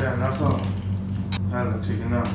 Να έρθω. Έλα, ξεκινάω.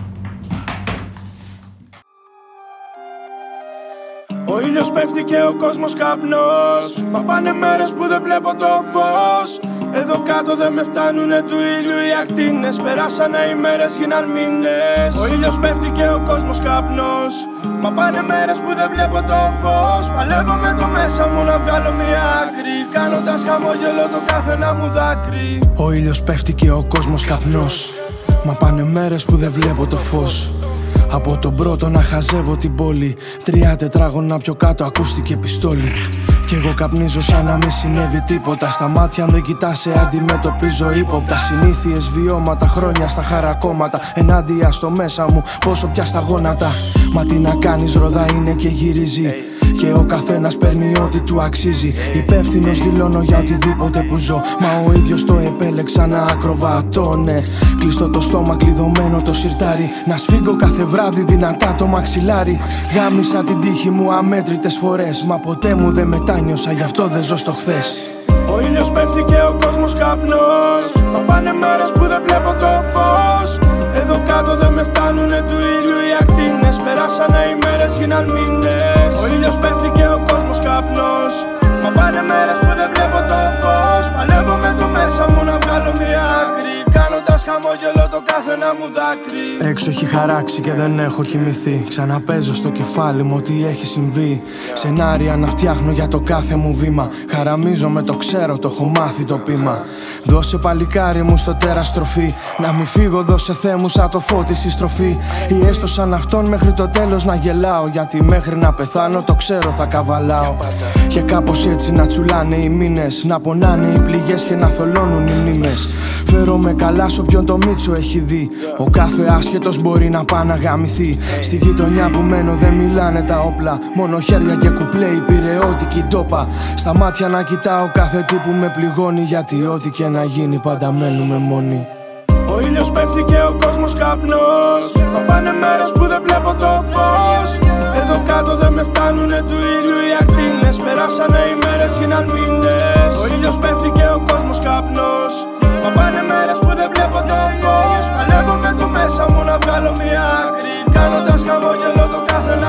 Ο ήλιος πέφτει και ο κόσμος καπνός. Μα πάνε μέρες που δεν βλέπω το φως. Εδώ κάτω δεν με φτάνουνε του ήλιου οι ακτίνες. Περάσανε οι μέρες, γίναν μήνες. Ο ήλιος πέφτει και ο κόσμος καπνός. Μα πάνε μέρες που δεν βλέπω το φως. Παλεύω με το μέσα μου να βγάλω μια άκρη, κάνοντας χαμόγελο το κάθε ένα μου δάκρυ. Ο ήλιος πέφτει και ο κόσμος καπνός. Μα πάνε μέρες που δεν βλέπω το φως. Από τον πρώτο να χαζεύω την πόλη, 3 τετράγωνα πιο κάτω ακούστηκε πιστόλι. Κι εγώ καπνίζω σαν να μην συνέβη τίποτα. Στα μάτια δεν κοιτάς, σε αντιμετωπίζω ύποπτα. Συνήθειες, βιώματα, χρόνια στα χαρακόμματα. Ενάντια στο μέσα μου, πόσο πια στα γόνατα. Μα τι να κάνεις, ροδά είναι και γυρίζει. Και ο καθένας παίρνει ό,τι του αξίζει. Υπεύθυνος δηλώνω για οτιδήποτε που ζω. Μα ο ίδιος το επέλεξα να ακροβατώνε. Κλειστό το στόμα, κλειδωμένο το σιρτάρι. Να σφίγγω κάθε βράδυ δυνατά το μαξιλάρι. Γάμισα την τύχη μου αμέτρητες φορές. Μα ποτέ μου δεν μετάνιωσα, γι' αυτό δεν ζω στο χθες. Ο ήλιος πέφτει και ο κόσμος καπνός. Μα πάνε μέρες που δεν βλέπω το φως. Εδώ κάτω δεν με φτάνουνε του ήλιου οι ακτίνες. Περάσανε οι μέρες, γίναν μήνες. Ο ήλιος πέφτει και ο κόσμος καπνός. Μα πάνε μέρες που δεν βλέπω το φως. Παλεύω με το μέσα μου να βγάλω μια άκρη, κάνοντας χαμόγελο το κάθε ένα μου δάκρυ. Έξω έχει χαράξει και δεν έχω κοιμηθεί. Ξαναπαίζω στο κεφάλι μου ότι έχει συμβεί. Σενάρια να φτιάχνω για το κάθε μου βήμα. Χαραμίζομαι, το ξέρω, το έχω μάθει το πείμα. Δώσε παλικάρι μου στο τέρας στροφή. Να μη φύγω, δώσε Θεέ μου σαν το φώτι συστροφή. Ή έστω σαν αυτόν μέχρι το τέλος να γελάω. Γιατί μέχρι να πεθάνω το ξέρω θα καβαλάω. Και κάπως έτσι να τσουλάνε οι μήνες. Να πονάνε οι πληγές και να θολώνουν οι μνήμες. Φέρομαι καλά σ' όποιον το μίτσο έχει δει. Ο κάθε άσχετος μπορεί να πάει να γαμηθεί. Στη γειτονιά που μένω δεν μιλάνε τα όπλα. Μόνο χέρια και κουπλέ, η πειραιώτικη ντόπα. Στα μάτια να κοιτάω κάθε τι που με πληγώνει. Γιατί ό,τι και να γίνει πάντα μένουμε μόνοι. Ο ήλιος πέφτει και ο κόσμος καπνός. Μα πάνε μέρες που δεν βλέπω το φως. Εδώ κάτω δεν με φτάνουνε του ήλιου οι ακτίνες. Περάσανε οι μέρες, γίναν μήνες. Ο ήλιος πέφτει και ο κόσμος καπνός. Μα πάνε μέρες που δεν βλέπω το φως. Παλεύω με το μέσα μου να βγάλω μια άκρη, κάνοντας χαμόγελο το κάθε